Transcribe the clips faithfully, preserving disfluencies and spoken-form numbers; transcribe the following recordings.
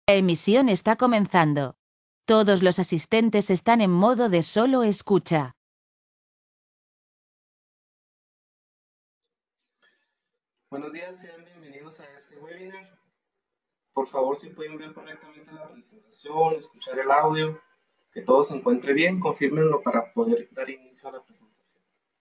La emisión está comenzando. Todos los asistentes están en modo de solo escucha. Buenos días, sean bienvenidos a este webinar. Por favor, si pueden ver correctamente la presentación, escuchar el audio, que todo se encuentre bien, confírmenlo para poder dar inicio a la presentación.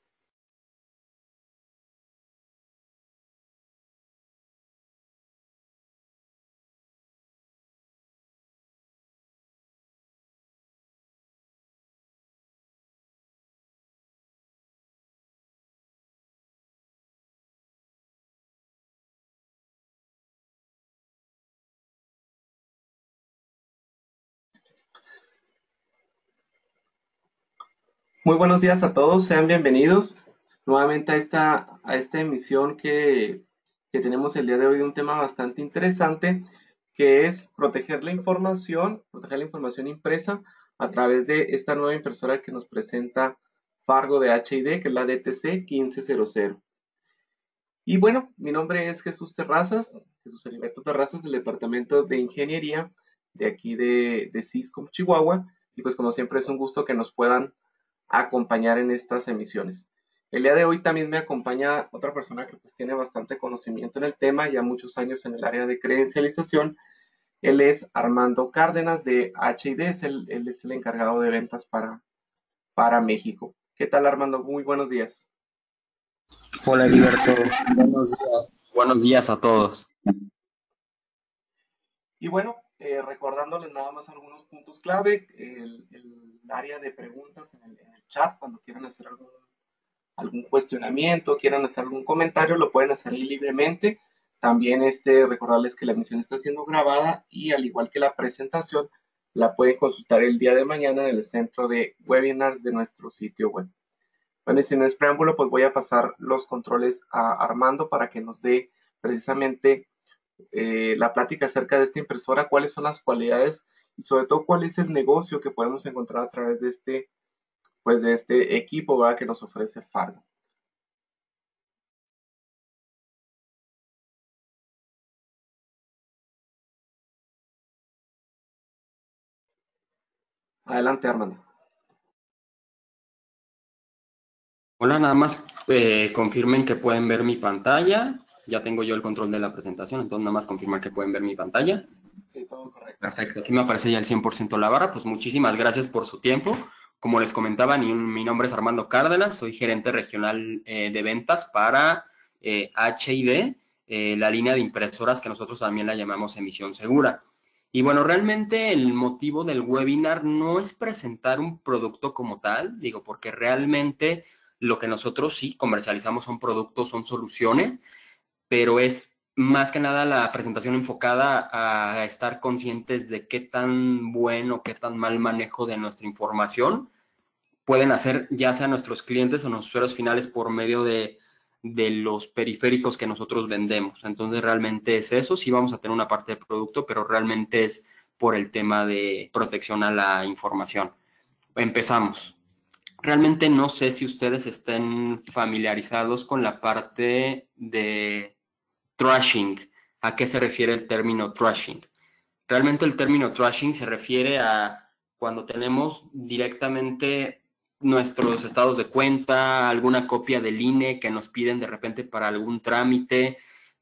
Muy buenos días a todos, sean bienvenidos nuevamente a esta, a esta emisión que, que tenemos el día de hoy de un tema bastante interesante, que es proteger la información, proteger la información impresa a través de esta nueva impresora que nos presenta Fargo de H I D, que es la D T C quince cero cero. Y bueno, mi nombre es Jesús Terrazas, Jesús Heriberto Terrazas, del Departamento de Ingeniería de aquí de, de Cisco, Chihuahua. Y pues como siempre es un gusto que nos puedan acompañar en estas emisiones. El día de hoy también me acompaña otra persona que pues tiene bastante conocimiento en el tema, ya muchos años en el área de credencialización. Él es Armando Cárdenas de H I D, es el, él es el encargado de ventas para, para México. ¿Qué tal, Armando? Muy buenos días. Hola, Heriberto. Buenos días. Buenos días a todos. Y bueno, eh, recordándoles nada más algunos puntos clave, el, el área de preguntas en el, en el, chat, cuando quieran hacer algún, algún cuestionamiento, quieran hacer algún comentario, lo pueden hacer ahí libremente. También este, recordarles que la emisión está siendo grabada y al igual que la presentación, la pueden consultar el día de mañana en el centro de webinars de nuestro sitio web. Bueno, y sin más preámbulo, pues voy a pasar los controles a Armando para que nos dé precisamente eh, la plática acerca de esta impresora, cuáles son las cualidades y sobre todo cuál es el negocio que podemos encontrar a través de este, pues de este equipo, ¿verdad?, que nos ofrece Fargo. Adelante, Armando. Hola, nada más eh, confirmen que pueden ver mi pantalla. Ya tengo yo el control de la presentación, entonces nada más confirmar que pueden ver mi pantalla. Sí, todo correcto. Perfecto, aquí me aparece ya el cien por ciento la barra. Pues muchísimas gracias por su tiempo. Como les comentaba, mi, mi nombre es Armando Cárdenas, soy gerente regional eh, de ventas para eh, H I D, eh, la línea de impresoras que nosotros también la llamamos emisión segura. Y bueno, realmente el motivo del webinar no es presentar un producto como tal, digo, porque realmente lo que nosotros sí comercializamos son productos, son soluciones, pero es más que nada la presentación enfocada a estar conscientes de qué tan bueno, qué tan mal manejo de nuestra información pueden hacer ya sea nuestros clientes o nuestros usuarios finales por medio de, de los periféricos que nosotros vendemos. Entonces realmente es eso, sí vamos a tener una parte de producto, pero realmente es por el tema de protección a la información. Empezamos. Realmente no sé si ustedes estén familiarizados con la parte de trashing. ¿A qué se refiere el término trashing? Realmente el término trashing se refiere a cuando tenemos directamente nuestros estados de cuenta, alguna copia del I N E que nos piden de repente para algún trámite,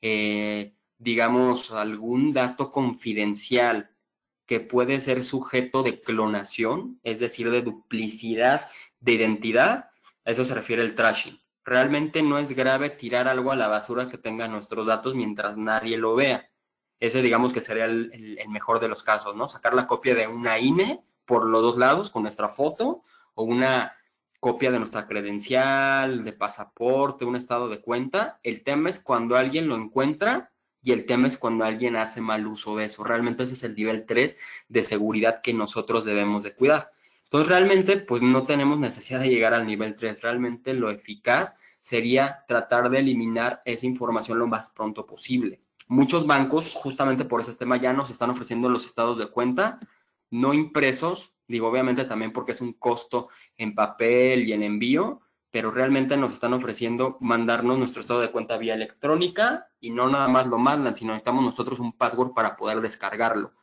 eh, digamos, algún dato confidencial que puede ser sujeto de clonación, es decir, de duplicidad de identidad. A eso se refiere el trashing. Realmente no es grave tirar algo a la basura que tenga nuestros datos mientras nadie lo vea. Ese digamos que sería el, el, el mejor de los casos, ¿no? Sacar la copia de una I N E por los dos lados con nuestra foto o una copia de nuestra credencial, de pasaporte, un estado de cuenta. El tema es cuando alguien lo encuentra y el tema es cuando alguien hace mal uso de eso. Realmente ese es el nivel tres de seguridad que nosotros debemos de cuidar. Entonces realmente pues no tenemos necesidad de llegar al nivel tres. Realmente lo eficaz sería tratar de eliminar esa información lo más pronto posible. Muchos bancos, justamente por ese tema, ya nos están ofreciendo los estados de cuenta no impresos, digo obviamente también porque es un costo en papel y en envío, pero realmente nos están ofreciendo mandarnos nuestro estado de cuenta vía electrónica y no nada más lo mandan, sino necesitamos nosotros un password para poder descargarlo.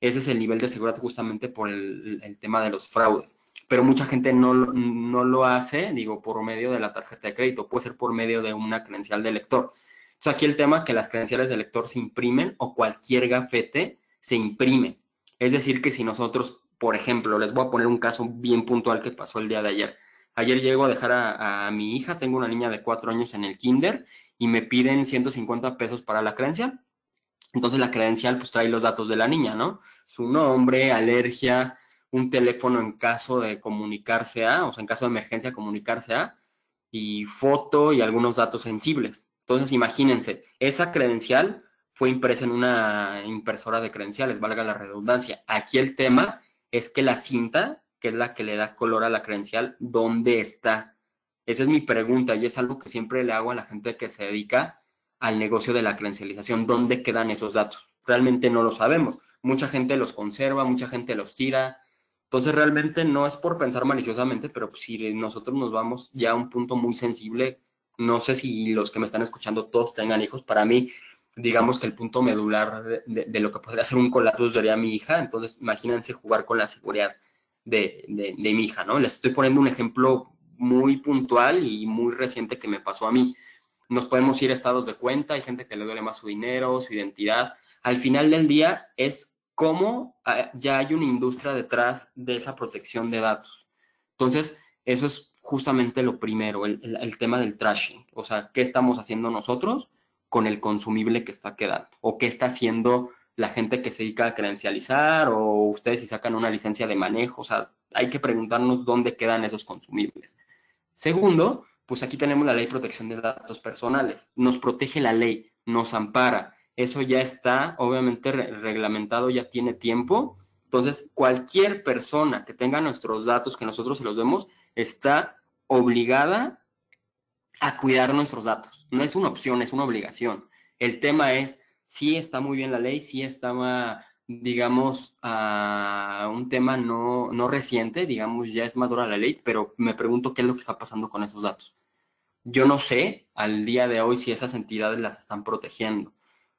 ese es el nivel de seguridad justamente por el, el tema de los fraudes. Pero mucha gente no, no lo hace, digo, por medio de la tarjeta de crédito, puede ser por medio de una credencial de lector. Entonces aquí el tema es que las credenciales de lector se imprimen o cualquier gafete se imprime. Es decir, que si nosotros, por ejemplo, les voy a poner un caso bien puntual que pasó el día de ayer. Ayer llego a dejar a, a mi hija, tengo una niña de cuatro años en el kinder y me piden ciento cincuenta pesos para la credencial. Entonces la credencial pues trae los datos de la niña, ¿no? Su nombre, alergias, un teléfono en caso de comunicarse a, o sea, en caso de emergencia comunicarse a, y foto y algunos datos sensibles. Entonces imagínense, esa credencial fue impresa en una impresora de credenciales, valga la redundancia. Aquí el tema es que la cinta, que es la que le da color a la credencial, ¿dónde está? Esa es mi pregunta y es algo que siempre le hago a la gente que se dedica al negocio de la credencialización. ¿Dónde quedan esos datos? Realmente no lo sabemos. Mucha gente los conserva, mucha gente los tira. Entonces realmente no es por pensar maliciosamente, pero si nosotros nos vamos ya a un punto muy sensible, no sé si los que me están escuchando todos tengan hijos, para mí, digamos que el punto medular de, de, de lo que podría ser un colapso sería mi hija, entonces imagínense jugar con la seguridad de, de, de mi hija, ¿no? Les estoy poniendo un ejemplo muy puntual y muy reciente que me pasó a mí. Nos podemos ir a estados de cuenta, hay gente que le duele más su dinero, su identidad. Al final del día es cómo ya hay una industria detrás de esa protección de datos. Entonces, eso es justamente lo primero, el, el, el tema del trashing. O sea, ¿qué estamos haciendo nosotros con el consumible que está quedando? ¿O qué está haciendo la gente que se dedica a credencializar? ¿O ustedes si sacan una licencia de manejo? O sea, hay que preguntarnos dónde quedan esos consumibles. Segundo, pues aquí tenemos la Ley de Protección de Datos Personales. Nos protege la ley, nos ampara. Eso ya está, obviamente, re reglamentado, ya tiene tiempo. Entonces, cualquier persona que tenga nuestros datos, que nosotros se los demos, está obligada a cuidar nuestros datos. No es una opción, es una obligación. El tema es, sí está muy bien la ley, sí está, digamos, uh, un tema no, no reciente, digamos, ya es madura la ley, pero me pregunto qué es lo que está pasando con esos datos. Yo no sé al día de hoy si esas entidades las están protegiendo.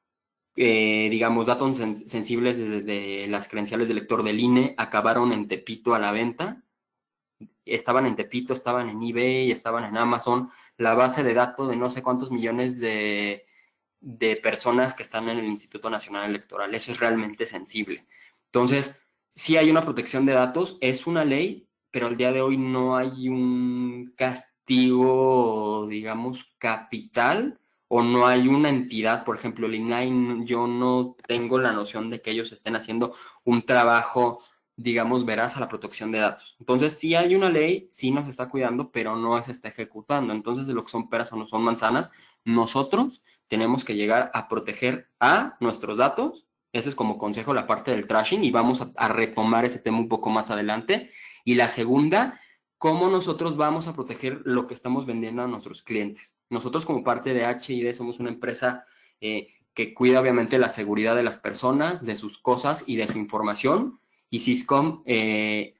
Eh, digamos, datos sen sensibles de, de las credenciales de lector del I N E acabaron en Tepito a la venta. Estaban en Tepito, estaban en eBay, estaban en Amazon, la base de datos de no sé cuántos millones de, de personas que están en el Instituto Nacional Electoral. Eso es realmente sensible. Entonces, sí hay una protección de datos, es una ley, pero al día de hoy no hay un castigo, digamos, capital, o no hay una entidad, por ejemplo, el I N A I, yo no tengo la noción de que ellos estén haciendo un trabajo, digamos, veraz a la protección de datos. Entonces, sí hay una ley, sí nos está cuidando, pero no se está ejecutando. Entonces, de lo que son peras o no son manzanas, nosotros tenemos que llegar a proteger a nuestros datos. Ese es como consejo la parte del trashing y vamos a, a retomar ese tema un poco más adelante. Y la segunda, cómo nosotros vamos a proteger lo que estamos vendiendo a nuestros clientes. Nosotros como parte de H I D somos una empresa eh, que cuida obviamente la seguridad de las personas, de sus cosas y de su información. Y Syscom eh,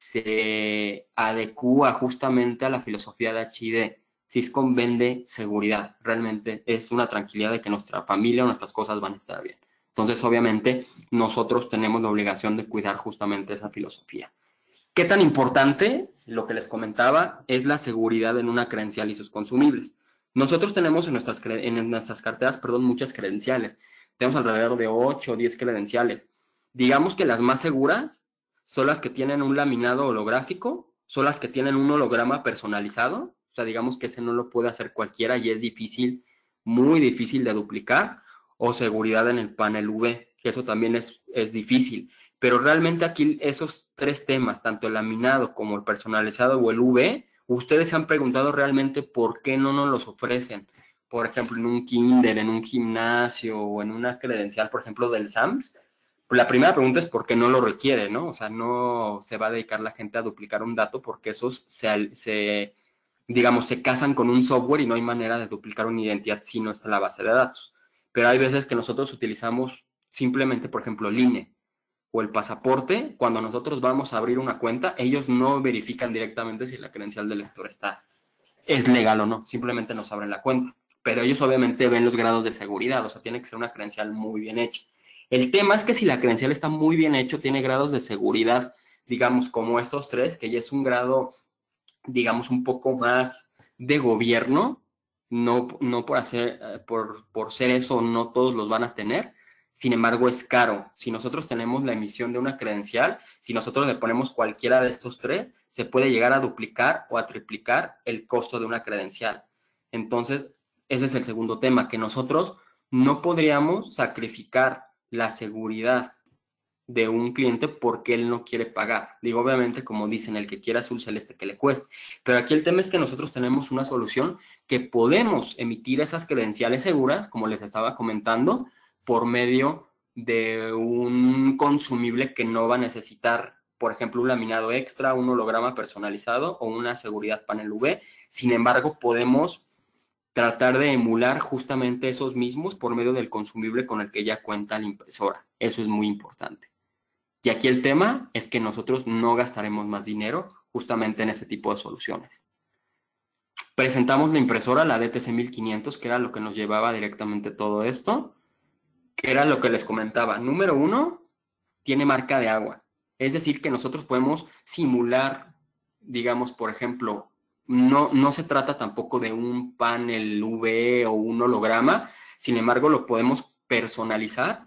se adecúa justamente a la filosofía de H I D. Syscom vende seguridad, realmente es una tranquilidad de que nuestra familia o nuestras cosas van a estar bien. Entonces, obviamente, nosotros tenemos la obligación de cuidar justamente esa filosofía. ¿Qué tan importante, lo que les comentaba, es la seguridad en una credencial y sus consumibles? Nosotros tenemos en nuestras, en nuestras carteras, perdón, muchas credenciales. Tenemos alrededor de ocho o diez credenciales. Digamos que las más seguras son las que tienen un laminado holográfico, son las que tienen un holograma personalizado. O sea, digamos que ese no lo puede hacer cualquiera y es difícil, muy difícil de duplicar. O seguridad en el panel U V, que eso también es, es difícil. Pero realmente aquí esos tres temas, tanto el laminado como el personalizado o el U V, ustedes se han preguntado realmente por qué no nos los ofrecen. Por ejemplo, en un kinder, en un gimnasio o en una credencial, por ejemplo, del SAMS. La primera pregunta es por qué no lo requiere, ¿no? O sea, no se va a dedicar la gente a duplicar un dato porque esos se, se digamos, se casan con un software y no hay manera de duplicar una identidad si no está en la base de datos. Pero hay veces que nosotros utilizamos simplemente, por ejemplo, el I N E o el pasaporte. Cuando nosotros vamos a abrir una cuenta, ellos no verifican directamente si la credencial del lector está, es legal o no, simplemente nos abren la cuenta. Pero ellos obviamente ven los grados de seguridad, o sea, tiene que ser una credencial muy bien hecha. El tema es que si la credencial está muy bien hecho, tiene grados de seguridad, digamos, como estos tres, que ya es un grado, digamos, un poco más de gobierno, no, no por, hacer, por, por ser eso, no todos los van a tener. Sin embargo, es caro. Si nosotros tenemos la emisión de una credencial, si nosotros le ponemos cualquiera de estos tres, se puede llegar a duplicar o a triplicar el costo de una credencial. Entonces, ese es el segundo tema, que nosotros no podríamos sacrificar la seguridad de un cliente porque él no quiere pagar. Digo, obviamente, como dicen, el que quiera azul celeste que le cueste. Pero aquí el tema es que nosotros tenemos una solución que podemos emitir esas credenciales seguras, como les estaba comentando, por medio de un consumible que no va a necesitar, por ejemplo, un laminado extra, un holograma personalizado o una seguridad panel U V. Sin embargo, podemos tratar de emular justamente esos mismos por medio del consumible con el que ya cuenta la impresora. Eso es muy importante. Y aquí el tema es que nosotros no gastaremos más dinero justamente en ese tipo de soluciones. Presentamos la impresora, la D T C mil quinientos, que era lo que nos llevaba directamente todo esto, que era lo que les comentaba. Número uno, tiene marca de agua. Es decir, que nosotros podemos simular, digamos, por ejemplo, no, no se trata tampoco de un panel U V o un holograma, sin embargo, lo podemos personalizar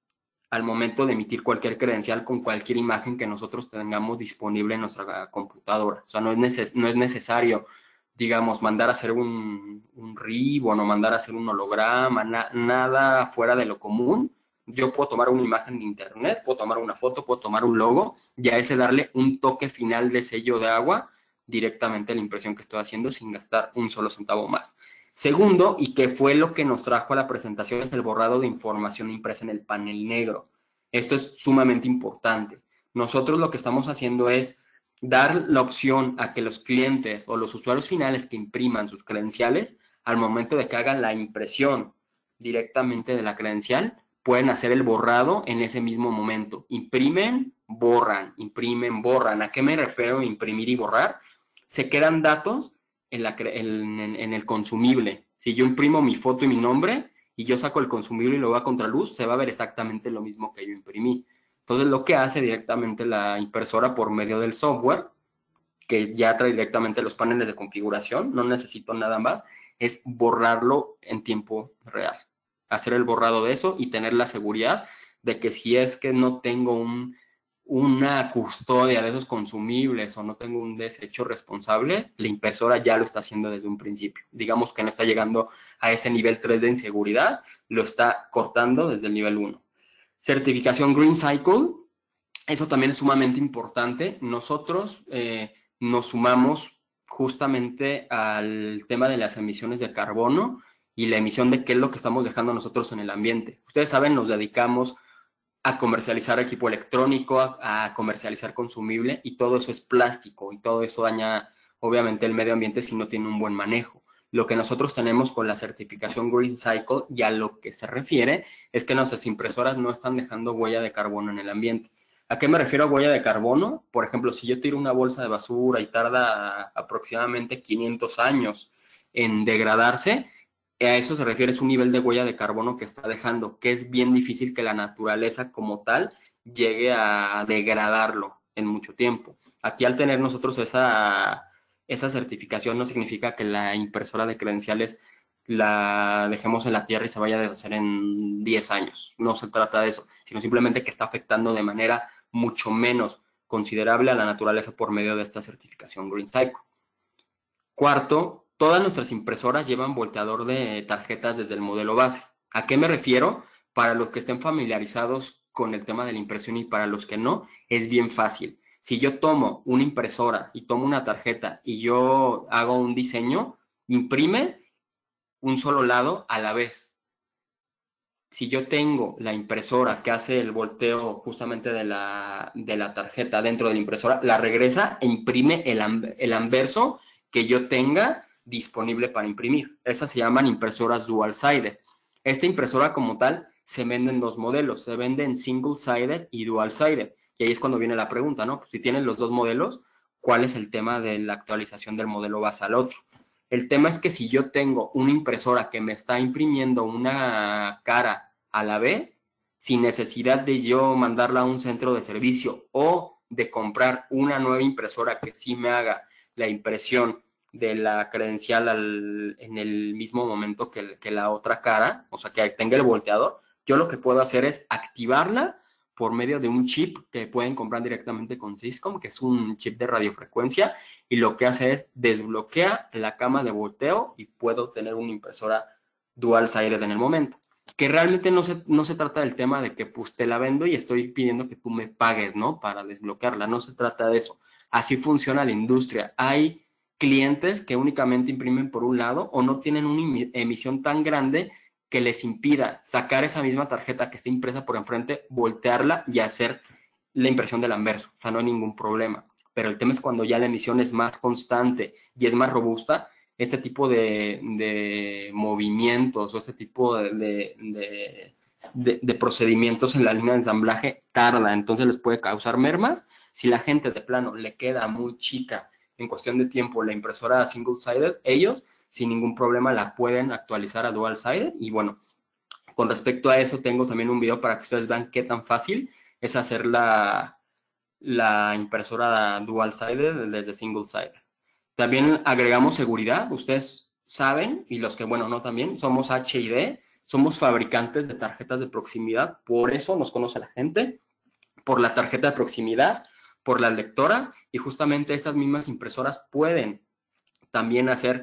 al momento de emitir cualquier credencial con cualquier imagen que nosotros tengamos disponible en nuestra computadora. O sea, no es, neces no es necesario, digamos, mandar a hacer un, un ribbon o mandar a hacer un holograma, na nada fuera de lo común. Yo puedo tomar una imagen de internet, puedo tomar una foto, puedo tomar un logo, ya ese darle un toque final de sello de agua directamente a la impresión que estoy haciendo sin gastar un solo centavo más. Segundo, y que fue lo que nos trajo a la presentación, es el borrado de información impresa en el panel negro. Esto es sumamente importante. Nosotros lo que estamos haciendo es dar la opción a que los clientes o los usuarios finales que impriman sus credenciales, al momento de que hagan la impresión directamente de la credencial, pueden hacer el borrado en ese mismo momento. Imprimen, borran, imprimen, borran. ¿A qué me refiero imprimir y borrar? Se quedan datos en, la, en, en, en el consumible. Si yo imprimo mi foto y mi nombre y yo saco el consumible y lo voy a contraluz, se va a ver exactamente lo mismo que yo imprimí. Entonces, lo que hace directamente la impresora por medio del software, que ya trae directamente los paneles de configuración, no necesito nada más, es borrarlo en tiempo real. Hacer el borrado de eso y tener la seguridad de que si es que no tengo un, una custodia de esos consumibles o no tengo un desecho responsable, la impresora ya lo está haciendo desde un principio. Digamos que no está llegando a ese nivel tres de inseguridad, lo está cortando desde el nivel uno. Certificación Green Cycle, eso también es sumamente importante. Nosotros eh, nos sumamos justamente al tema de las emisiones de carbono y la emisión de qué es lo que estamos dejando nosotros en el ambiente. Ustedes saben, nos dedicamos a comercializar equipo electrónico, a, a comercializar consumible, y todo eso es plástico, y todo eso daña obviamente el medio ambiente si no tiene un buen manejo. Lo que nosotros tenemos con la certificación Green Cycle, y a lo que se refiere, es que nuestras impresoras no están dejando huella de carbono en el ambiente. ¿A qué me refiero a huella de carbono? Por ejemplo, si yo tiro una bolsa de basura y tarda aproximadamente quinientos años en degradarse, a eso se refiere, es un nivel de huella de carbono que está dejando, que es bien difícil que la naturaleza como tal llegue a degradarlo en mucho tiempo. Aquí, al tener nosotros esa, esa certificación, no significa que la impresora de credenciales la dejemos en la tierra y se vaya a deshacer en diez años. No se trata de eso, sino simplemente que está afectando de manera mucho menos considerable a la naturaleza por medio de esta certificación Green Cycle. Cuarto, todas nuestras impresoras llevan volteador de tarjetas desde el modelo base. ¿A qué me refiero? Para los que estén familiarizados con el tema de la impresión y para los que no, es bien fácil. Si yo tomo una impresora y tomo una tarjeta y yo hago un diseño, imprime un solo lado a la vez. Si yo tengo la impresora que hace el volteo justamente de la, de la tarjeta dentro de la impresora, la regresa e imprime el, el anverso que yo tenga disponible para imprimir. Esas se llaman impresoras dual-sided. Esta impresora como tal se vende en dos modelos, se vende en single-sided y dual-sided. Y ahí es cuando viene la pregunta, ¿no? Pues si tienen los dos modelos, ¿cuál es el tema de la actualización del modelo base al otro? El tema es que si yo tengo una impresora que me está imprimiendo una cara a la vez, sin necesidad de yo mandarla a un centro de servicio o de comprar una nueva impresora que sí me haga la impresión de la credencial al, en el mismo momento que, que la otra cara, o sea, que tenga el volteador, yo lo que puedo hacer es activarla por medio de un chip que pueden comprar directamente con Syscom, que es un chip de radiofrecuencia, y lo que hace es desbloquea la cama de volteo y puedo tener una impresora dual-sided en el momento. Que realmente no se, no se trata del tema de que pues te la vendo y estoy pidiendo que tú me pagues, ¿no? Para desbloquearla, no se trata de eso. Así funciona la industria. Hay clientes que únicamente imprimen por un lado o no tienen una emisión tan grande que les impida sacar esa misma tarjeta que está impresa por enfrente, voltearla y hacer la impresión del anverso. O sea, no hay ningún problema. Pero el tema es cuando ya la emisión es más constante y es más robusta, este tipo de, de movimientos o este tipo de, de, de, de procedimientos en la línea de ensamblaje tarda. Entonces les puede causar mermas. Si la gente de plano le queda muy chica en cuestión de tiempo la impresora single-sided, ellos sin ningún problema la pueden actualizar a dual-sided. Y bueno, con respecto a eso tengo también un video para que ustedes vean qué tan fácil es hacer la, la impresora dual-sided desde single-sided. También agregamos seguridad. Ustedes saben, y los que, bueno, no también, somos H I D, somos fabricantes de tarjetas de proximidad, por eso nos conoce la gente, por la tarjeta de proximidad, por las lectoras, y justamente estas mismas impresoras pueden también hacer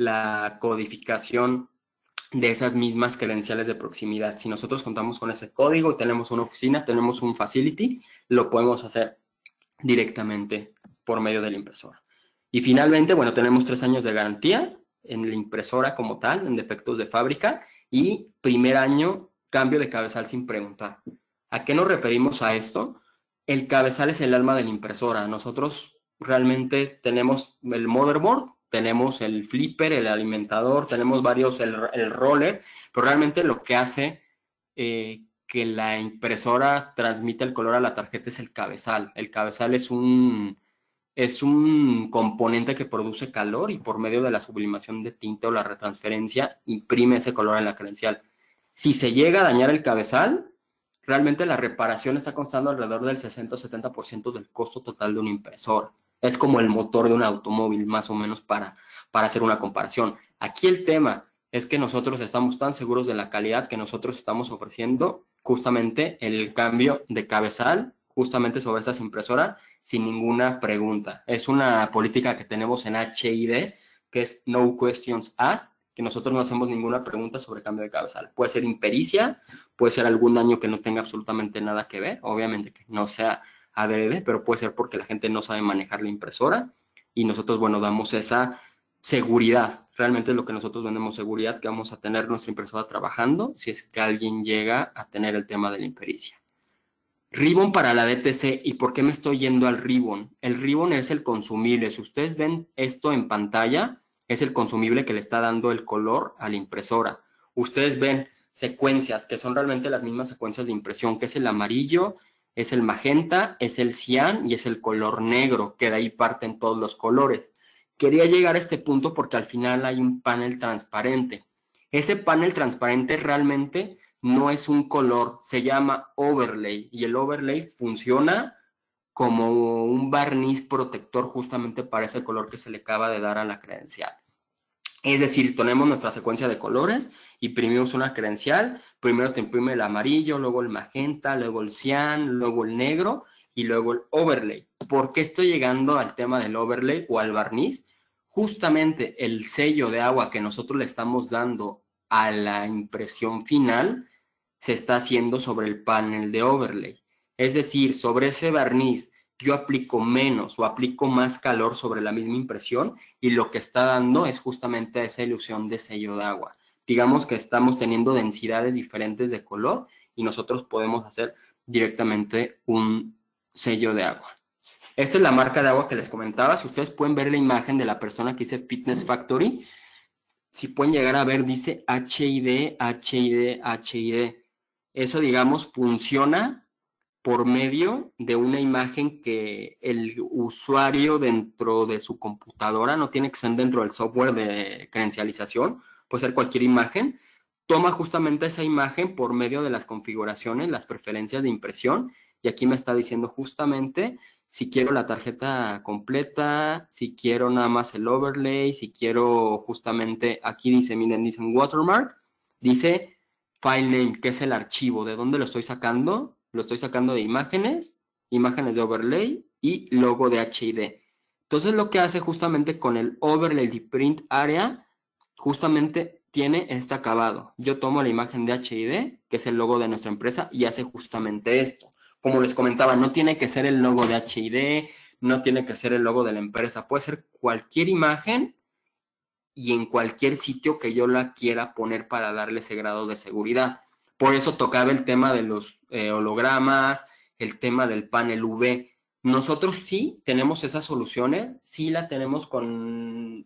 la codificación de esas mismas credenciales de proximidad. Si nosotros contamos con ese código, tenemos una oficina, tenemos un facility, lo podemos hacer directamente por medio de la impresora. Y finalmente, bueno, tenemos tres años de garantía en la impresora como tal, en defectos de fábrica, y primer año, cambio de cabezal sin preguntar. ¿A qué nos referimos a esto? El cabezal es el alma de la impresora. Nosotros realmente tenemos el motherboard, tenemos el flipper, el alimentador, tenemos varios, el, el roller, pero realmente lo que hace eh, que la impresora transmite el color a la tarjeta es el cabezal. El cabezal es un, es un componente que produce calor y por medio de la sublimación de tinta o la retransferencia imprime ese color en la credencial. Si se llega a dañar el cabezal, realmente la reparación está costando alrededor del sesenta o setenta por ciento del costo total de una impresora. Es como el motor de un automóvil, más o menos, para, para hacer una comparación. Aquí el tema es que nosotros estamos tan seguros de la calidad que nosotros estamos ofreciendo justamente el cambio de cabezal, justamente sobre estas impresoras, sin ninguna pregunta. Es una política que tenemos en H I D, que es No Questions Asked, que nosotros no hacemos ninguna pregunta sobre cambio de cabezal. Puede ser impericia, puede ser algún daño que no tenga absolutamente nada que ver, obviamente que no sea adrede, pero puede ser porque la gente no sabe manejar la impresora y nosotros, bueno, damos esa seguridad. Realmente es lo que nosotros vendemos, seguridad, que vamos a tener nuestra impresora trabajando si es que alguien llega a tener el tema de la impericia. Ribbon para la D T C. ¿Y por qué me estoy yendo al Ribbon? El Ribbon es el consumible. Si ustedes ven esto en pantalla, es el consumible que le está dando el color a la impresora. Ustedes ven secuencias que son realmente las mismas secuencias de impresión, que es el amarillo, es el magenta, es el cian y es el color negro, que de ahí parten todos los colores. Quería llegar a este punto porque al final hay un panel transparente. Ese panel transparente realmente no es un color, se llama overlay y el overlay funciona como un barniz protector justamente para ese color que se le acaba de dar a la credencial. Es decir, tenemos nuestra secuencia de colores, imprimimos una credencial, primero te imprime el amarillo, luego el magenta, luego el cian, luego el negro y luego el overlay. ¿Por qué estoy llegando al tema del overlay o al barniz? Justamente el sello de agua que nosotros le estamos dando a la impresión final se está haciendo sobre el panel de overlay. Es decir, sobre ese barniz yo aplico menos o aplico más calor sobre la misma impresión y lo que está dando es justamente esa ilusión de sello de agua. Digamos que estamos teniendo densidades diferentes de color y nosotros podemos hacer directamente un sello de agua. Esta es la marca de agua que les comentaba. Si ustedes pueden ver la imagen de la persona que dice Fitness Factory, si pueden llegar a ver, dice H I D, H I D, H I D. Eso, digamos, funciona por medio de una imagen que el usuario dentro de su computadora, no tiene que ser dentro del software de credencialización, puede ser cualquier imagen, toma justamente esa imagen por medio de las configuraciones, las preferencias de impresión, y aquí me está diciendo justamente si quiero la tarjeta completa, si quiero nada más el overlay, si quiero justamente, aquí dice, miren, dicen watermark, dice file name, que es el archivo, ¿de dónde lo estoy sacando? Lo estoy sacando de imágenes, imágenes de overlay y logo de H I D. Entonces lo que hace justamente con el overlay de print area, justamente tiene este acabado. Yo tomo la imagen de H I D, que es el logo de nuestra empresa, y hace justamente esto. Como les comentaba, no tiene que ser el logo de H I D, no tiene que ser el logo de la empresa, puede ser cualquier imagen y en cualquier sitio que yo la quiera poner para darle ese grado de seguridad. Por eso tocaba el tema de los eh, hologramas, el tema del panel U V. Nosotros sí tenemos esas soluciones, sí la tenemos con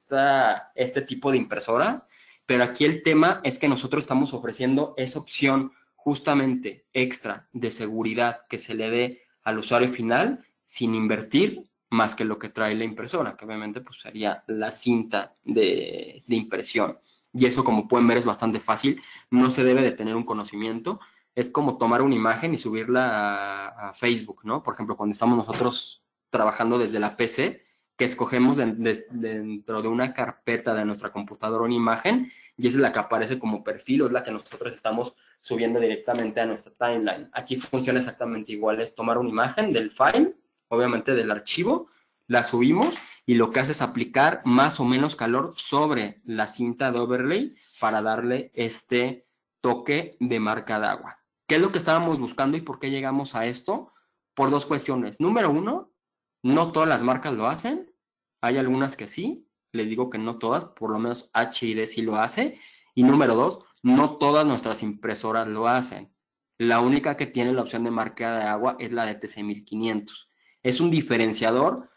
esta, este tipo de impresoras, pero aquí el tema es que nosotros estamos ofreciendo esa opción justamente extra de seguridad que se le dé al usuario final sin invertir más que lo que trae la impresora, que obviamente pues sería la cinta de, de impresión. Y eso, como pueden ver, es bastante fácil, no se debe de tener un conocimiento, es como tomar una imagen y subirla a, a Facebook, ¿no? Por ejemplo, cuando estamos nosotros trabajando desde la P C, que escogemos de, de, dentro de una carpeta de nuestra computadora una imagen, y esa es la que aparece como perfil, o es la que nosotros estamos subiendo directamente a nuestra timeline. Aquí funciona exactamente igual, es tomar una imagen del file, obviamente del archivo, la subimos y lo que hace es aplicar más o menos calor sobre la cinta de overlay para darle este toque de marca de agua. ¿Qué es lo que estábamos buscando y por qué llegamos a esto? Por dos cuestiones. Número uno, no todas las marcas lo hacen, hay algunas que sí, les digo que no todas, por lo menos H I D sí lo hace. Y número dos, no todas nuestras impresoras lo hacen. La única que tiene la opción de marca de agua es la de T C mil quinientos. Es un diferenciador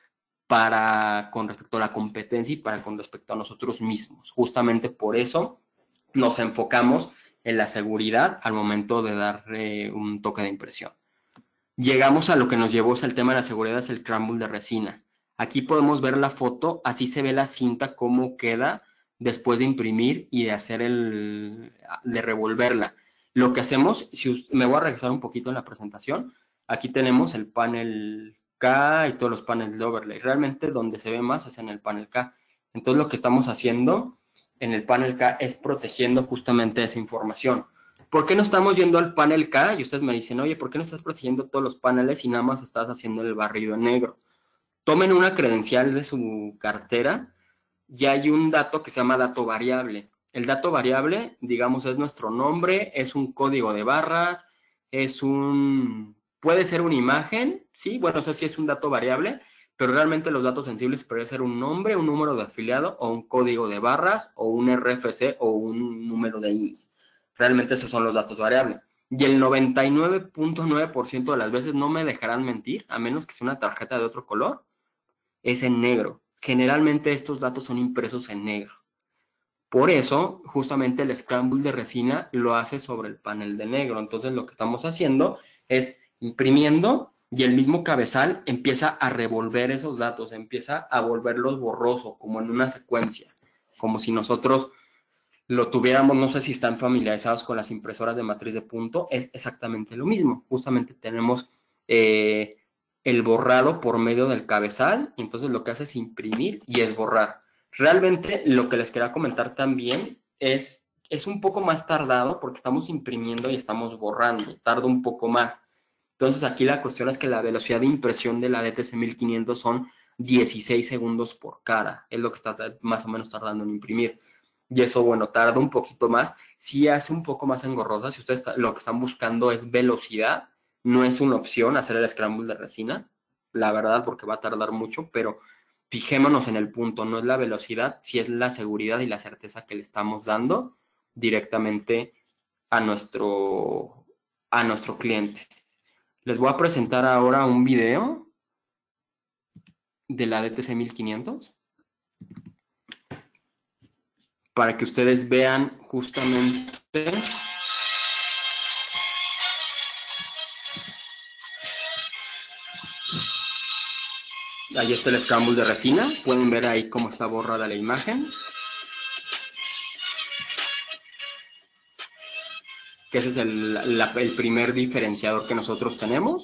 para con respecto a la competencia y para con respecto a nosotros mismos. Justamente por eso nos enfocamos en la seguridad al momento de darle un toque de impresión. Llegamos a lo que nos llevó, es el tema de la seguridad, es el crumble de resina. Aquí podemos ver la foto, así se ve la cinta cómo queda después de imprimir y de hacer el, de revolverla. Lo que hacemos, si me voy a regresar un poquito en la presentación, aquí tenemos el panel K y todos los paneles de overlay. Realmente donde se ve más es en el panel K. Entonces lo que estamos haciendo en el panel K es protegiendo justamente esa información. ¿Por qué no estamos yendo al panel K? Y ustedes me dicen, oye, ¿por qué no estás protegiendo todos los paneles y nada más estás haciendo el barrido en negro? Tomen una credencial de su cartera y hay un dato que se llama dato variable. El dato variable, digamos, es nuestro nombre, es un código de barras, es un... puede ser una imagen, sí, bueno, eso sí es un dato variable, pero realmente los datos sensibles pueden ser un nombre, un número de afiliado o un código de barras o un R F C o un número de I N S. Realmente esos son los datos variables. Y el noventa y nueve punto nueve por ciento de las veces, no me dejarán mentir, a menos que sea una tarjeta de otro color, es en negro. Generalmente estos datos son impresos en negro. Por eso, justamente el scramble de resina lo hace sobre el panel de negro. Entonces lo que estamos haciendo es imprimiendo y el mismo cabezal empieza a revolver esos datos, empieza a volverlos borroso, como en una secuencia, como si nosotros lo tuviéramos. No sé si están familiarizados con las impresoras de matriz de punto, es exactamente lo mismo. Justamente tenemos eh, el borrado por medio del cabezal, entonces lo que hace es imprimir y es borrar. Realmente lo que les quería comentar también es, es un poco más tardado porque estamos imprimiendo y estamos borrando, tarda un poco más. Entonces aquí la cuestión es que la velocidad de impresión de la D T C mil quinientos son dieciséis segundos por cara, es lo que está más o menos tardando en imprimir. Y eso, bueno, tarda un poquito más, sí hace un poco más engorrosa. Si ustedes lo que están buscando es velocidad, no es una opción hacer el scramble de resina, la verdad, porque va a tardar mucho, pero fijémonos en el punto, no es la velocidad, sí es la seguridad y la certeza que le estamos dando directamente a nuestro, a nuestro cliente. Les voy a presentar ahora un video de la D T C mil quinientos para que ustedes vean justamente ahí está el scramble de resina, pueden ver ahí cómo está borrada la imagen. que ese es el, la, el primer diferenciador que nosotros tenemos.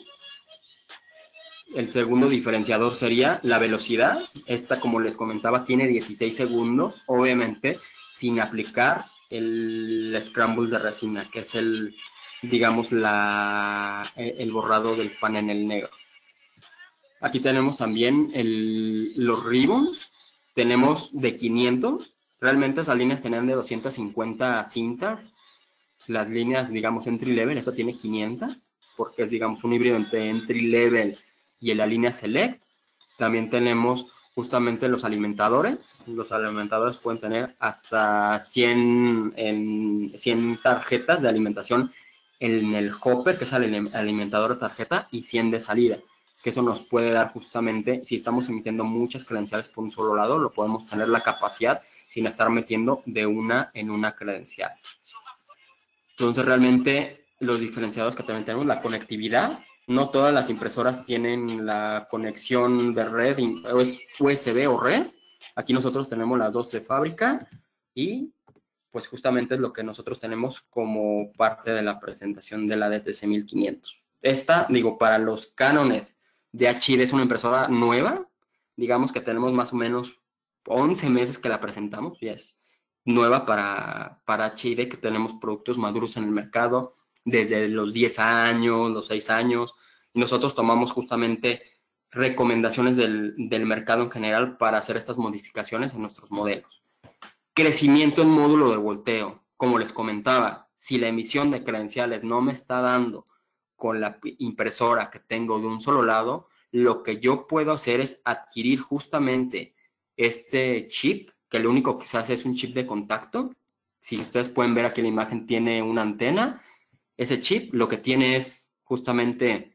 El segundo diferenciador sería la velocidad. Esta, como les comentaba, tiene dieciséis segundos, obviamente sin aplicar el scramble de resina, que es el, digamos, la, el borrado del pan en el negro. Aquí tenemos también el, los ribbons. Tenemos de quinientos. Realmente esas líneas tenían de doscientas cincuenta cintas. Las líneas, digamos, entry level, esta tiene quinientas, porque es, digamos, un híbrido entre entry level y en la línea select. También tenemos justamente los alimentadores. Los alimentadores pueden tener hasta cien, en, cien tarjetas de alimentación en el hopper, que es el alimentador de tarjeta, y cien de salida, que eso nos puede dar justamente, si estamos emitiendo muchas credenciales por un solo lado, lo podemos tener la capacidad sin estar metiendo de una en una credencial. Entonces, realmente, los diferenciadores que también tenemos, la conectividad. No todas las impresoras tienen la conexión de red, o es U S B o red. Aquí nosotros tenemos las dos de fábrica y pues justamente es lo que nosotros tenemos como parte de la presentación de la D T C mil quinientos. Esta, digo, para los cánones de H I D es una impresora nueva. Digamos que tenemos más o menos once meses que la presentamos y es nueva para, para H I D, que tenemos productos maduros en el mercado desde los diez años, los seis años. Y nosotros tomamos justamente recomendaciones del, del mercado en general para hacer estas modificaciones en nuestros modelos. Crecimiento en módulo de volteo. Como les comentaba, si la emisión de credenciales no me está dando con la impresora que tengo de un solo lado, lo que yo puedo hacer es adquirir justamente este chip, que lo único que se hace es un chip de contacto. Si ustedes pueden ver aquí la imagen, tiene una antena. Ese chip lo que tiene es justamente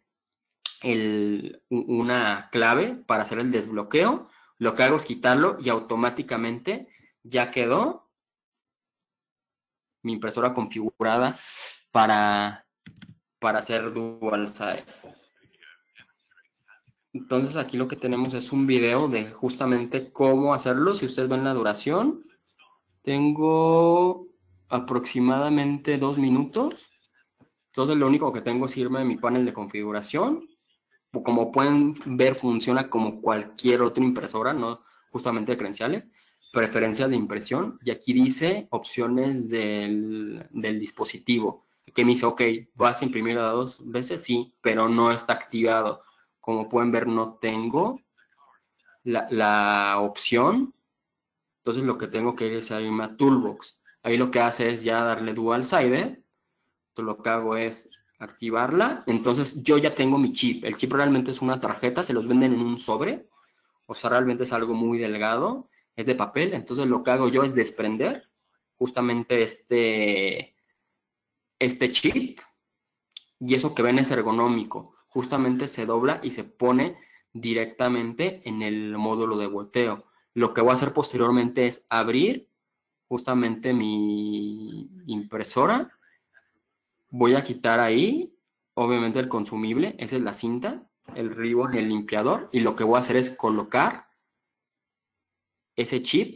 el, una clave para hacer el desbloqueo. Lo que hago es quitarlo y automáticamente ya quedó mi impresora configurada para, para hacer dual side. Entonces aquí lo que tenemos es un video de justamente cómo hacerlo. Si ustedes ven la duración, tengo aproximadamente dos minutos. Entonces lo único que tengo es irme a mi panel de configuración. Como pueden ver, funciona como cualquier otra impresora, no justamente de credenciales. Preferencias de impresión. Y aquí dice opciones del, del dispositivo. Aquí me dice, ok, ¿vas a imprimir a dos veces? Sí, pero no está activado. Como pueden ver, no tengo la, la opción. Entonces lo que tengo que ir es a irme a Toolbox. Ahí lo que hace es ya darle dual sided. Entonces lo que hago es activarla. Entonces yo ya tengo mi chip. El chip realmente es una tarjeta, se los venden en un sobre. O sea, realmente es algo muy delgado. Es de papel. Entonces lo que hago yo es desprender justamente este, este chip. Y eso que ven es ergonómico. Justamente se dobla y se pone directamente en el módulo de volteo. Lo que voy a hacer posteriormente es abrir justamente mi impresora. Voy a quitar ahí, obviamente, el consumible. Esa es la cinta, el ribbon y el limpiador. Y lo que voy a hacer es colocar ese chip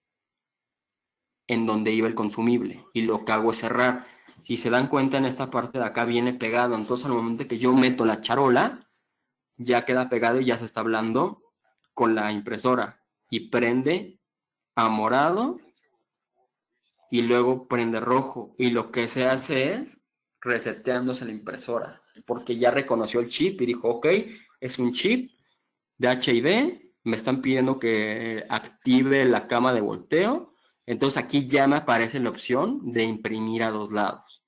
en donde iba el consumible. Y lo que hago es cerrar. Si se dan cuenta, en esta parte de acá viene pegado. Entonces, al momento que yo meto la charola, ya queda pegado y ya se está hablando con la impresora. Y prende a morado y luego prende rojo. Y lo que se hace es reseteándose la impresora, porque ya reconoció el chip y dijo, ok, es un chip de H I D, me están pidiendo que active la cama de volteo, entonces aquí ya me aparece la opción de imprimir a dos lados.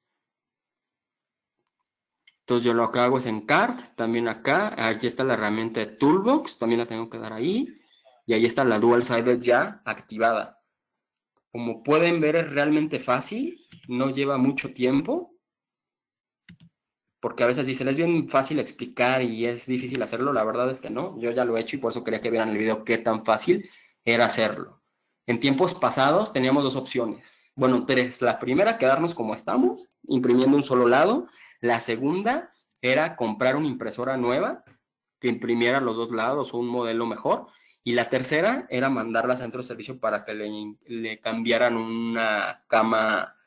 Entonces yo lo que hago es en Card, también acá, aquí está la herramienta de Toolbox, también la tengo que dar ahí, y ahí está la Dual Sided ya activada. Como pueden ver, es realmente fácil, no lleva mucho tiempo, porque a veces dicen, es bien fácil explicar y es difícil hacerlo. La verdad es que no, yo ya lo he hecho y por eso quería que vieran el video qué tan fácil era hacerlo. En tiempos pasados teníamos dos opciones, bueno, tres. La primera, quedarnos como estamos, imprimiendo un solo lado. La segunda era comprar una impresora nueva que imprimiera los dos lados o un modelo mejor. Y la tercera era mandarla al centro de servicio para que le, le cambiaran una cama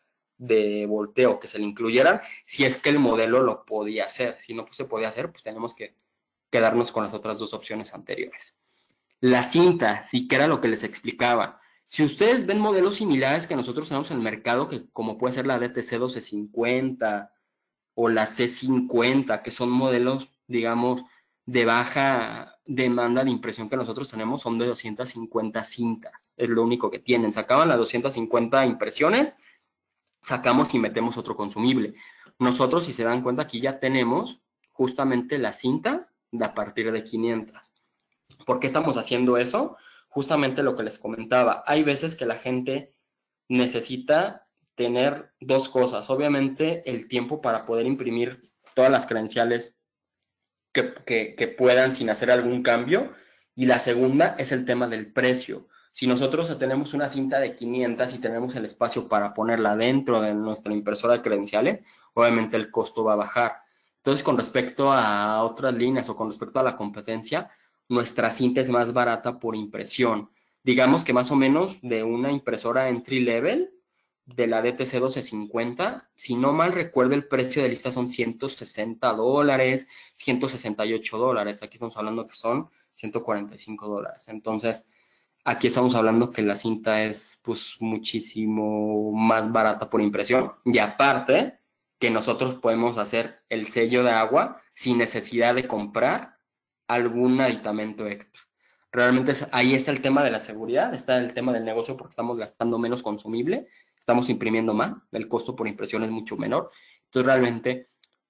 de volteo que se le incluyeran, si es que el modelo lo podía hacer. Si no pues, se podía hacer, pues tenemos que quedarnos con las otras dos opciones anteriores. La cinta, sí que era lo que les explicaba. Si ustedes ven modelos similares que nosotros tenemos en el mercado, que como puede ser la D T C doce cincuenta o la C cincuenta, que son modelos, digamos, de baja demanda de impresión que nosotros tenemos, son de doscientas cincuenta cintas. Es lo único que tienen. Sacaban las doscientas cincuenta impresiones, sacamos y metemos otro consumible. Nosotros, si se dan cuenta, aquí ya tenemos justamente las cintas de a partir de quinientas. ¿Por qué estamos haciendo eso? Justamente lo que les comentaba. Hay veces que la gente necesita tener dos cosas. Obviamente, el tiempo para poder imprimir todas las credenciales que, que, que puedan sin hacer algún cambio. Y la segunda es el tema del precio. Si nosotros tenemos una cinta de quinientas y tenemos el espacio para ponerla dentro de nuestra impresora de credenciales, obviamente el costo va a bajar. Entonces, con respecto a otras líneas o con respecto a la competencia, nuestra cinta es más barata por impresión. Digamos que más o menos de una impresora entry level, de la D T C doce cincuenta, si no mal recuerdo, el precio de lista son ciento sesenta dólares, ciento sesenta y ocho dólares. Aquí estamos hablando que son ciento cuarenta y cinco dólares. Entonces, aquí estamos hablando que la cinta es pues muchísimo más barata por impresión. Y aparte, que nosotros podemos hacer el sello de agua sin necesidad de comprar algún aditamento extra. Realmente es, ahí está el tema de la seguridad, está el tema del negocio porque estamos gastando menos consumible, estamos imprimiendo más, el costo por impresión es mucho menor. Entonces realmente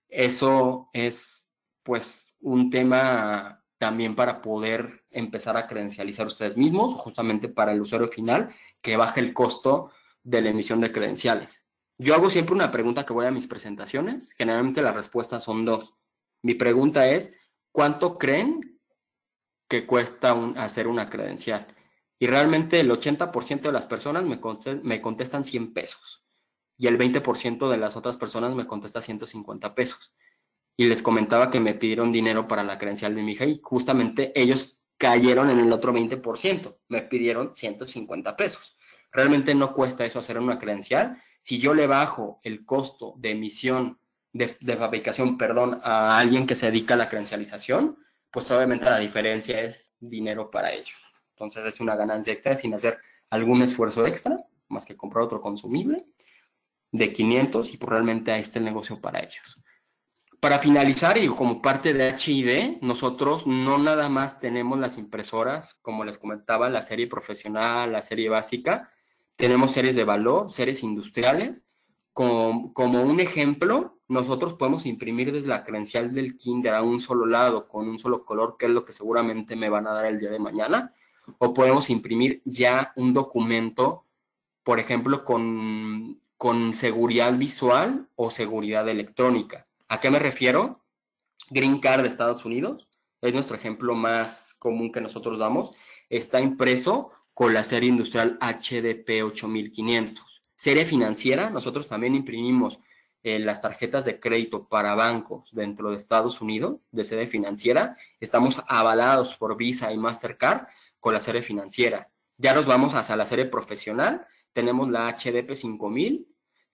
eso es pues un tema también para poder empezar a credencializar ustedes mismos, justamente para el usuario final, que baje el costo de la emisión de credenciales. Yo hago siempre una pregunta que voy a mis presentaciones, generalmente las respuestas son dos. Mi pregunta es, ¿cuánto creen que cuesta un, hacer una credencial? Y realmente el ochenta por ciento de las personas me, me contestan cien pesos y el veinte por ciento de las otras personas me contesta ciento cincuenta pesos. Y les comentaba que me pidieron dinero para la credencial de mi hija y justamente ellos cayeron en el otro veinte por ciento, me pidieron ciento cincuenta pesos. Realmente no cuesta eso hacer una credencial. Si yo le bajo el costo de emisión, de, de fabricación, perdón, a alguien que se dedica a la credencialización, pues obviamente la diferencia es dinero para ellos. Entonces es una ganancia extra sin hacer algún esfuerzo extra, más que comprar otro consumible de quinientos y pues realmente ahí está el negocio para ellos. Para finalizar, y como parte de H I D, nosotros no nada más tenemos las impresoras, como les comentaba, la serie profesional, la serie básica, tenemos series de valor, series industriales. Como, como un ejemplo, nosotros podemos imprimir desde la credencial del kinder a un solo lado, con un solo color, que es lo que seguramente me van a dar el día de mañana, o podemos imprimir ya un documento, por ejemplo, con, con seguridad visual o seguridad electrónica. ¿A qué me refiero? Green Card de Estados Unidos, es nuestro ejemplo más común que nosotros damos, está impreso con la serie industrial H D P ocho mil quinientos. Serie financiera, nosotros también imprimimos eh, las tarjetas de crédito para bancos dentro de Estados Unidos, de sede financiera, estamos avalados por Visa y Mastercard con la serie financiera. Ya nos vamos hacia la serie profesional, tenemos la H D P cinco mil,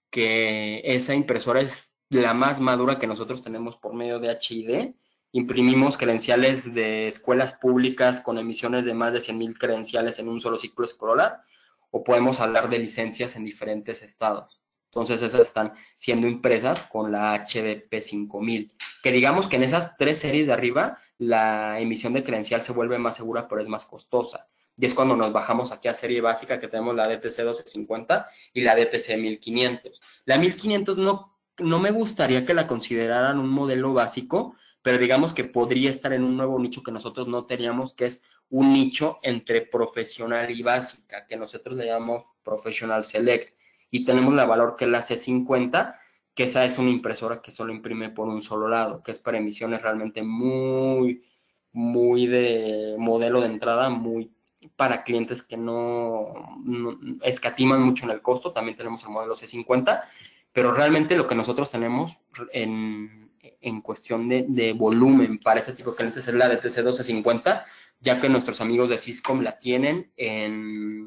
que esa impresora es la más madura que nosotros tenemos por medio de H I D. Imprimimos credenciales de escuelas públicas con emisiones de más de cien mil credenciales en un solo ciclo escolar, o podemos hablar de licencias en diferentes estados. Entonces esas están siendo impresas con la H D P cinco mil, que digamos que en esas tres series de arriba la emisión de credencial se vuelve más segura, pero es más costosa. Y es cuando nos bajamos aquí a serie básica, que tenemos la D T C doce cincuenta y la D T C mil quinientos. La mil quinientos no, no me gustaría que la consideraran un modelo básico, pero digamos que podría estar en un nuevo nicho que nosotros no teníamos, que es un nicho entre profesional y básica, que nosotros le llamamos Professional Select. Y tenemos la valor que es la C cincuenta, que esa es una impresora que solo imprime por un solo lado, que es para emisiones realmente muy, muy de modelo de entrada, muy para clientes que no, no escatiman mucho en el costo. También tenemos el modelo C cincuenta, pero realmente lo que nosotros tenemos en, en cuestión de, de volumen para ese tipo de clientes es la D T C doce cincuenta, ya que nuestros amigos de Syscom la tienen en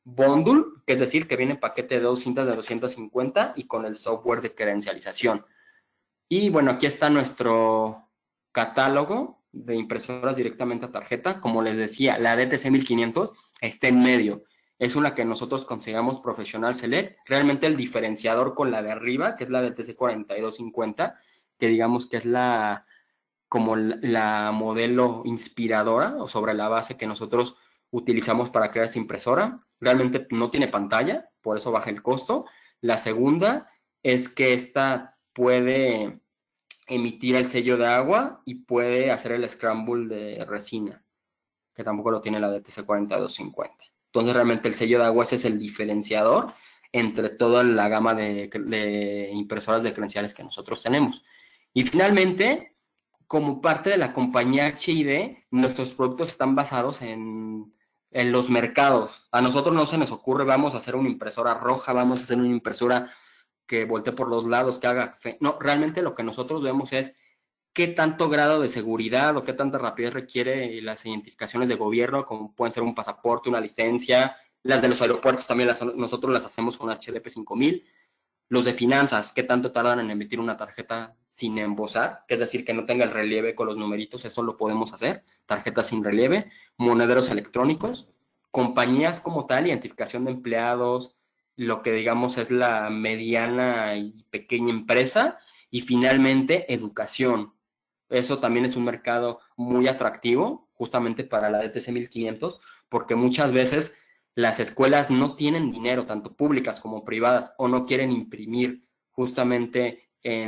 bundle, que es decir, que viene en paquete de dos cintas de doscientos cincuenta y con el software de credencialización. Y bueno, aquí está nuestro catálogo de impresoras directamente a tarjeta. Como les decía, la D T C mil quinientos está en medio. Es una que nosotros consideramos Professional Select. Realmente el diferenciador con la de arriba, que es la D T C cuarenta y dos cincuenta, que digamos que es la como la, la modelo inspiradora o sobre la base que nosotros utilizamos para crear esa impresora. Realmente no tiene pantalla, por eso baja el costo. La segunda es que esta puede emitir el sello de agua y puede hacer el scramble de resina, que tampoco lo tiene la D T C cuarenta y dos cincuenta. Entonces realmente el sello de agua ese es el diferenciador entre toda la gama de, de impresoras de credenciales que nosotros tenemos. Y finalmente, como parte de la compañía H I D, nuestros productos están basados en, en los mercados. A nosotros no se nos ocurre, vamos a hacer una impresora roja, vamos a hacer una impresora que voltee por los lados, que haga fe. No, realmente lo que nosotros vemos es qué tanto grado de seguridad o qué tanta rapidez requiere las identificaciones de gobierno, como pueden ser un pasaporte, una licencia. Las de los aeropuertos también las, nosotros las hacemos con H D P cinco mil. Los de finanzas, qué tanto tardan en emitir una tarjeta sin embosar, que es decir, que no tenga el relieve con los numeritos, eso lo podemos hacer. Tarjetas sin relieve, monederos electrónicos, compañías como tal, identificación de empleados, lo que digamos es la mediana y pequeña empresa, y finalmente educación. Eso también es un mercado muy atractivo, justamente para la D T C mil quinientos, porque muchas veces las escuelas no tienen dinero, tanto públicas como privadas, o no quieren imprimir justamente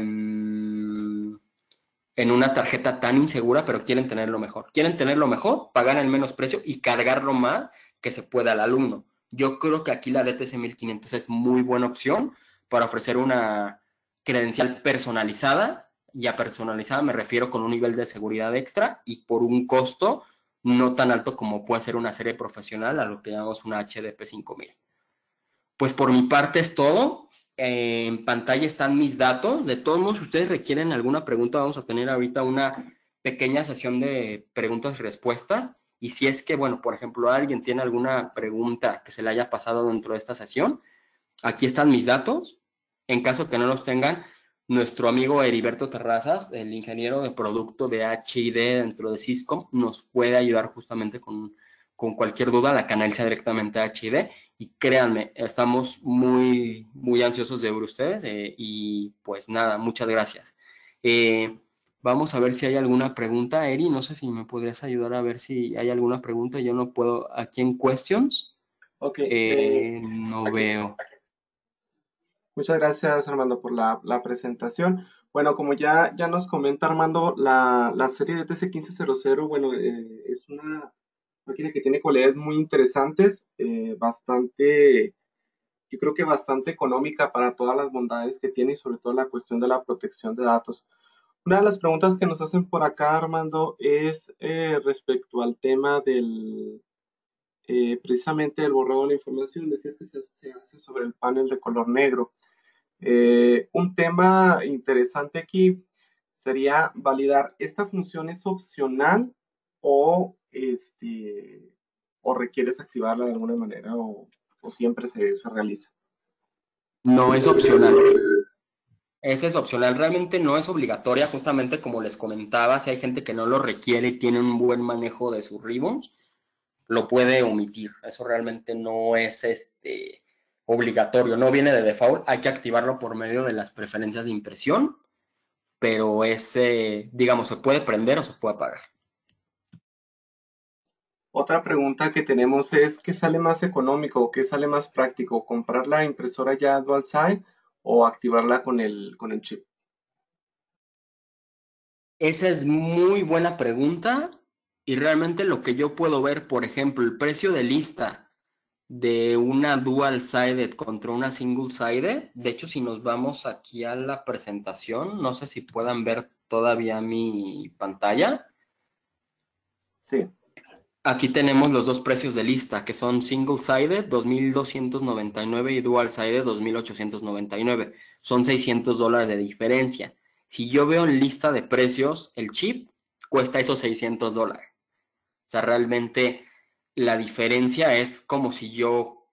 en, en una tarjeta tan insegura, pero quieren tenerlo mejor. Quieren tenerlo mejor, pagar el menos precio y cargarlo más que se pueda al alumno. Yo creo que aquí la D T C mil quinientos es muy buena opción para ofrecer una credencial personalizada. Y a personalizada me refiero con un nivel de seguridad extra y por un costo no tan alto como puede ser una serie profesional, a lo que llamamos una H D P cinco mil. Pues por mi parte es todo. Eh, en pantalla están mis datos. De todos modos, si ustedes requieren alguna pregunta, vamos a tener ahorita una pequeña sesión de preguntas y respuestas. Y si es que, bueno, por ejemplo, alguien tiene alguna pregunta que se le haya pasado dentro de esta sesión, aquí están mis datos. En caso que no los tengan, nuestro amigo Heriberto Terrazas, el ingeniero de producto de H I D dentro de Syscom, nos puede ayudar justamente con, con cualquier duda, la canaliza directamente a H I D. Y créanme, estamos muy, muy ansiosos de ver ustedes eh, y pues nada, muchas gracias. Eh, vamos a ver si hay alguna pregunta. Eri, no sé si me podrías ayudar a ver si hay alguna pregunta. Yo no puedo, aquí en Questions, Ok, eh, eh, no aquí. veo. Muchas gracias, Armando, por la, la presentación. Bueno, como ya, ya nos comenta Armando, la, la serie de T C quince cero cero, bueno, eh, es una máquina que tiene cualidades muy interesantes, eh, bastante, yo creo que bastante económica para todas las bondades que tiene y sobre todo la cuestión de la protección de datos. Una de las preguntas que nos hacen por acá, Armando, es eh, respecto al tema del, eh, precisamente del borrado de la información. Decías que se, se hace sobre el panel de color negro. Eh, un tema interesante aquí sería validar, ¿esta función es opcional o, este, o requieres activarla de alguna manera o, o siempre se, se realiza? No es opcional. Esa es opcional, realmente no es obligatoria, justamente como les comentaba, si hay gente que no lo requiere y tiene un buen manejo de sus ribbons, lo puede omitir. Eso realmente no es este, obligatorio, no viene de default, hay que activarlo por medio de las preferencias de impresión, pero ese, digamos, se puede prender o se puede apagar. Otra pregunta que tenemos es, ¿qué sale más económico o qué sale más práctico? ¿Comprar la impresora ya dual side o activarla con el, con el chip? Esa es muy buena pregunta y realmente lo que yo puedo ver, por ejemplo, el precio de lista de una dual sided contra una single sided. De hecho, si nos vamos aquí a la presentación, no sé si puedan ver todavía mi pantalla. Sí. Aquí tenemos los dos precios de lista, que son single sided dos mil doscientos noventa y nueve y dual sided dos mil ochocientos noventa y nueve. Son seiscientos dólares de diferencia. Si yo veo en lista de precios, el chip cuesta esos seiscientos dólares. O sea, realmente la diferencia es como si yo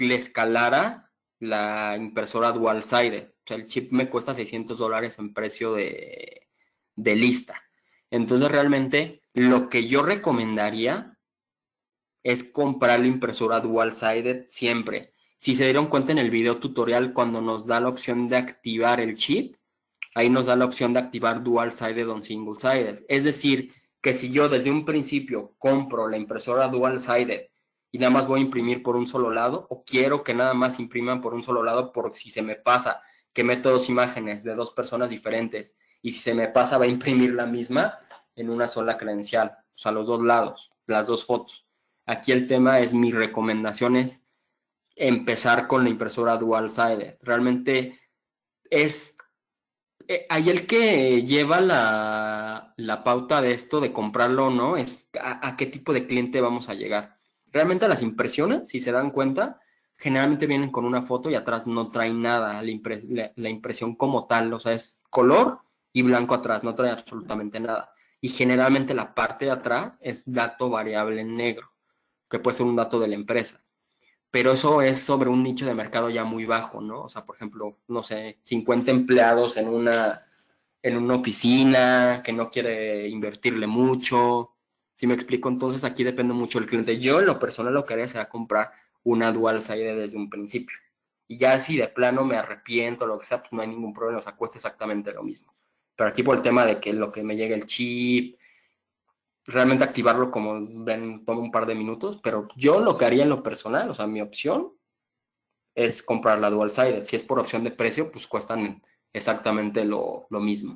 le escalara la impresora dual sided. O sea, el chip me cuesta seiscientos dólares en precio de, de lista. Entonces, realmente, lo que yo recomendaría es comprar la impresora dual sided siempre. Si se dieron cuenta en el video tutorial, cuando nos da la opción de activar el chip, ahí nos da la opción de activar dual sided o single sided. Es decir, que si yo desde un principio compro la impresora dual sided y nada más voy a imprimir por un solo lado, o quiero que nada más impriman por un solo lado, por si se me pasa que meto dos imágenes de dos personas diferentes, y si se me pasa va a imprimir la misma en una sola credencial, o sea, los dos lados, las dos fotos. Aquí el tema es, mi recomendación es empezar con la impresora dual sided. Realmente es eh, ahí el que lleva la, la pauta de esto, de comprarlo o no, es a, a qué tipo de cliente vamos a llegar. Realmente las impresiones, si se dan cuenta, generalmente vienen con una foto y atrás no traen nada, la, impres la, la impresión como tal, o sea, es color y blanco atrás, no trae absolutamente nada. Y generalmente la parte de atrás es dato variable en negro, que puede ser un dato de la empresa. Pero eso es sobre un nicho de mercado ya muy bajo, ¿no? O sea, por ejemplo, no sé, cincuenta empleados en una, en una oficina que no quiere invertirle mucho. ¿Sí me explico? Entonces aquí depende mucho del cliente. Yo en lo personal lo que haría será comprar una dual sided desde un principio. Y ya si de plano me arrepiento o lo que sea, pues no hay ningún problema, o sea, cuesta exactamente lo mismo. Pero aquí por el tema de que lo que me llegue el chip, realmente activarlo, como ven, toma un par de minutos, pero yo lo que haría en lo personal, o sea, mi opción es comprar la dual sided. Si es por opción de precio, pues cuestan exactamente lo, lo mismo.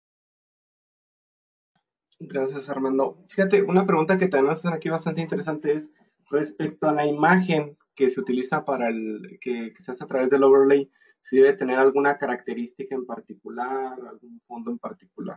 Gracias, Armando. Fíjate, una pregunta que también nos hacen aquí bastante interesante es respecto a la imagen que se utiliza para el, que, que se hace a través del overlay, si debe tener alguna característica en particular, algún fondo en particular.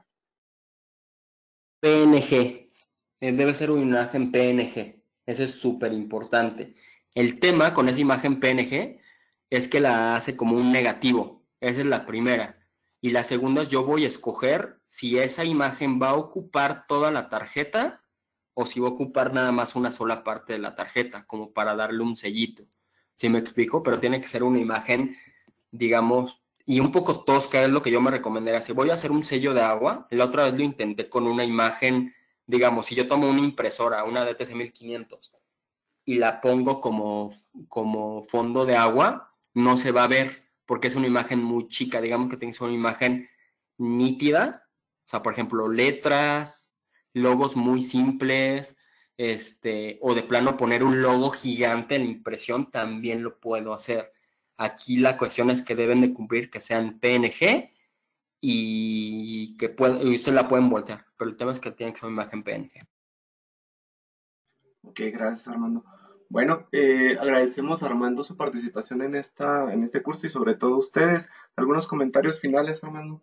P N G, eh, debe ser una imagen P N G, eso es súper importante. El tema con esa imagen P N G es que la hace como un negativo, esa es la primera. Y la segunda es, yo voy a escoger si esa imagen va a ocupar toda la tarjeta o si va a ocupar nada más una sola parte de la tarjeta, como para darle un sellito. ¿Sí me explico? Pero tiene que ser una imagen, digamos, y un poco tosca, es lo que yo me recomendaría. Si voy a hacer un sello de agua, la otra vez lo intenté con una imagen, digamos, si yo tomo una impresora, una D T C mil quinientos, y la pongo como, como fondo de agua, no se va a ver, porque es una imagen muy chica, digamos que tienes una imagen nítida, o sea, por ejemplo, letras, logos muy simples, este, o de plano poner un logo gigante en la impresión, también lo puedo hacer. Aquí la cuestión es que deben de cumplir que sean P N G y que puede, y usted la pueden voltear, pero el tema es que tiene que ser una imagen P N G. Ok, gracias, Armando. Bueno, eh, agradecemos a Armando su participación en esta, en este curso y sobre todo ustedes. ¿Algunos comentarios finales, Armando?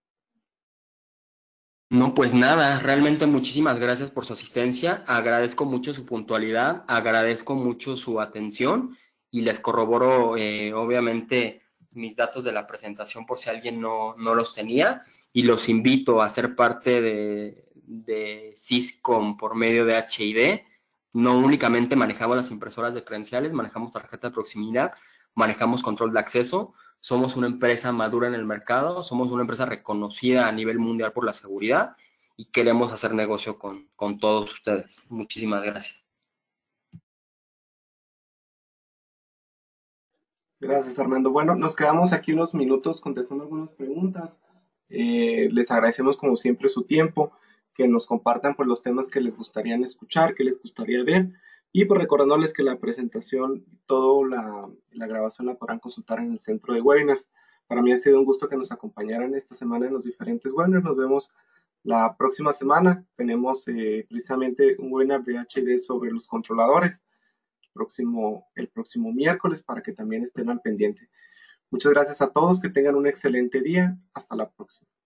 No, pues nada, realmente muchísimas gracias por su asistencia, agradezco mucho su puntualidad, agradezco mucho su atención y les corroboro eh, obviamente mis datos de la presentación por si alguien no, no los tenía, y los invito a ser parte de, de Syscom por medio de H I D. No únicamente manejamos las impresoras de credenciales, manejamos tarjeta de proximidad, manejamos control de acceso. Somos una empresa madura en el mercado, somos una empresa reconocida a nivel mundial por la seguridad y queremos hacer negocio con, con todos ustedes. Muchísimas gracias. Gracias, Armando. Bueno, nos quedamos aquí unos minutos contestando algunas preguntas. Eh, les agradecemos como siempre su tiempo, que nos compartan pues, los temas que les gustaría escuchar, que les gustaría ver, y pues recordándoles que la presentación, toda la, la grabación la podrán consultar en el centro de webinars. Para mí ha sido un gusto que nos acompañaran esta semana en los diferentes webinars. Nos vemos la próxima semana. Tenemos eh, precisamente un webinar de H I D sobre los controladores próximo, el próximo miércoles para que también estén al pendiente. Muchas gracias a todos, que tengan un excelente día. Hasta la próxima.